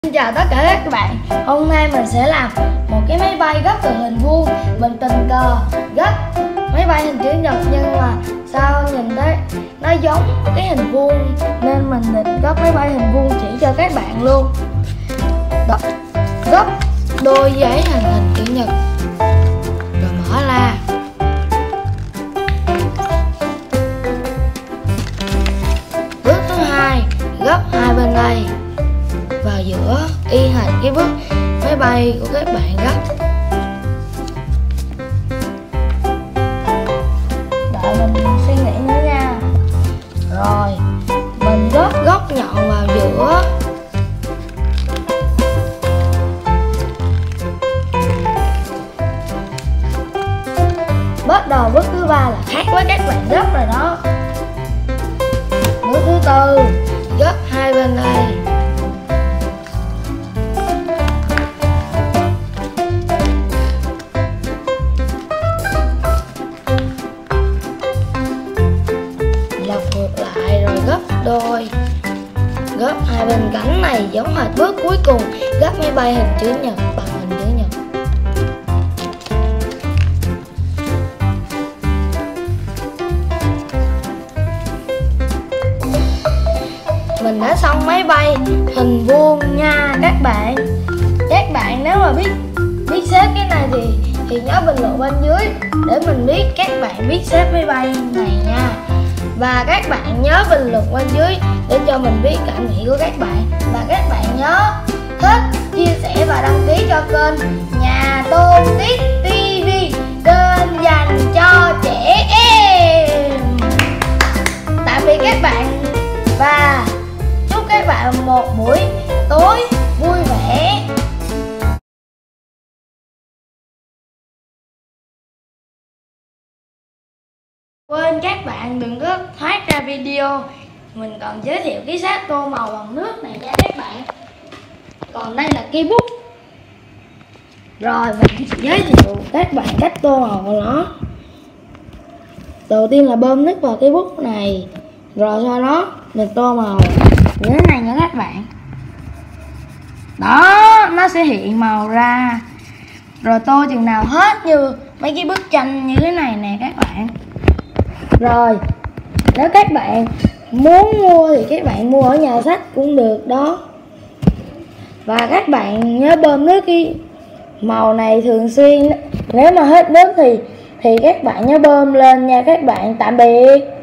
Xin chào tất cả các bạn. Hôm nay mình sẽ làm một cái máy bay gấp từ hình vuông. Mình tình cờ gấp máy bay hình chữ nhật, nhưng mà sao nhìn thấy nó giống cái hình vuông nên mình định gấp máy bay hình vuông chỉ cho các bạn luôn. Gấp đôi giấy thành hình chữ nhật rồi mở ra. Bước thứ hai, gấp hai bên đây vào giữa y hệt cái bước máy bay của các bạn gấp. Đợi mình suy nghĩ nữa nha. Rồi mình gấp góc nhọn vào giữa. Bắt đầu bước thứ ba là khác với các bạn gấp rồi đó. Bước thứ tư, gấp hai bên đây. Lật ngược lại rồi gấp đôi. Gấp hai bên cánh này giống hệt bước cuối cùng gấp máy bay hình chữ nhật bằng hình chữ nhật. Mình đã xong máy bay hình vuông nha các bạn. Các bạn nếu mà biết xếp cái này thì nhớ bình luận bên dưới để mình biết các bạn biết xếp máy bay này nha. Và các bạn nhớ bình luận bên dưới để cho mình biết cảm nghĩ của các bạn. Và các bạn nhớ thích, chia sẻ và đăng ký cho kênh Nhà Tô Tiết TV, kênh dành cho trẻ em. Tạm biệt các bạn và chúc các bạn một buổi tối vui vẻ. Quên các bạn đừng có thoát ra video. Mình còn giới thiệu cái set tô màu bằng nước này nha các bạn. Còn đây là cây bút. Rồi mình giới thiệu các bạn cách tô màu của nó. Đầu tiên là bơm nước vào cây bút này, rồi sau đó mình tô màu như thế này nha các bạn. Đó, nó sẽ hiện màu ra. Rồi tô chừng nào hết như mấy cái bức tranh như thế này nè các bạn. Rồi nếu các bạn muốn mua thì các bạn mua ở nhà sách cũng được đó. Và các bạn nhớ bơm nước cái màu này thường xuyên. Nếu mà hết nước thì các bạn nhớ bơm lên nha các bạn. Tạm biệt.